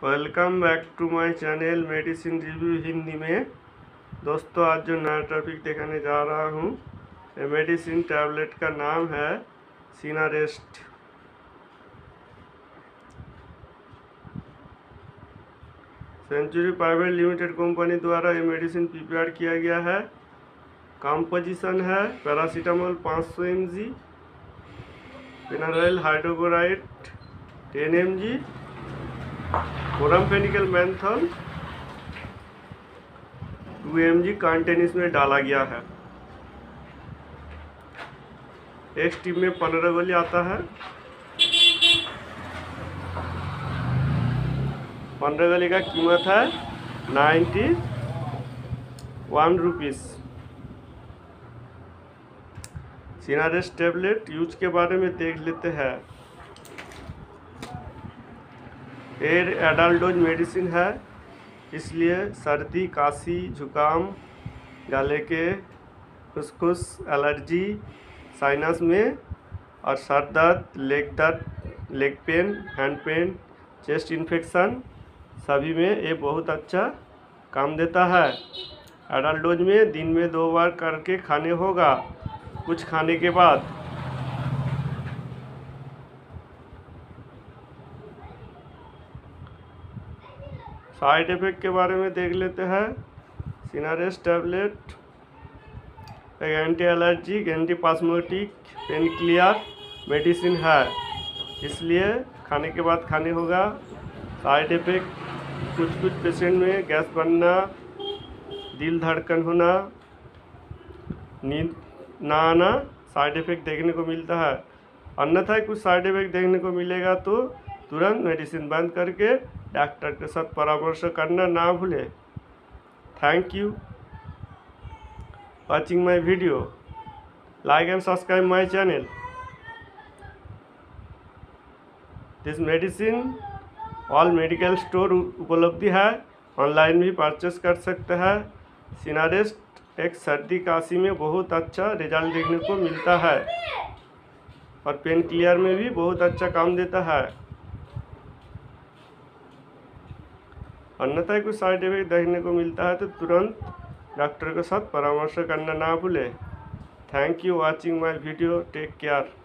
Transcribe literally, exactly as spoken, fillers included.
Welcome back to my channel medicine review Hindi में। दोस्तों, आज जो नया टॉपिक दिखाने जा रहा हूँ, ये मेडिसिन टैबलेट का नाम है Sinarest. Century private limited company द्वारा ये मेडिसिन प्रिपेयर किया गया है। कंपोजिशन है पैरासीटामोल पाँच सौ M G, phenyl hydrochloride ten M G, chloramphenicol menthol two M G contain इसमें डाला गया है। एक स्टिप में पंद्रह गोली आता है। पंद्रह गोली का कीमत है ninety one rupees. Sinarest tablet use के बारे में देख लेते हैं। एयर एडल्ट डोज मेडिसिन है, इसलिए सर्दी, काशी, जुकाम, गले के खुसखुस, एलर्जी, साइनस में और सर दर्द, लेग दर्द, leg pain, hand pain, chest infection सभी में ये बहुत अच्छा काम देता है। एडल्ट डोज में दिन में दो बार करके खाने होगा कुछ खाने के बाद। साइड इफेक्ट के बारे में देख लेते हैं। सिनारेस्ट टैबलेट एक anti allergic, anti spasmodic, pain clear medicine है, इसलिए खाने के बाद खाने होगा। साइड इफेक्ट कुछ कुछ पेशेंट में गैस बनना, दिल धड़कन होना, नींद ना आना साइड इफेक्ट देखने को मिलता है। अन्यथा कुछ साइड इफेक्ट देखने को मिलेगा तो तुरंत मेडिसिन बंद करके डॉक्टर के साथ परामर्श करना ना भूले। Thank you watching my video. Like and subscribe my channel. This medicine all medical store उपलब्ध है, ऑनलाइन भी परचेस कर सकते हैं। सिनारेस्ट एक सर्दी काशी में बहुत अच्छा रिजल्ट देखने को मिलता है और पेन क्लियर में भी बहुत अच्छा काम देता है। अन्यथा कुछ साइड इफेक्ट देखने को मिलता है तो तुरंत डॉक्टर के साथ परामर्श करना ना भूले। Thank you watching my video. Take care.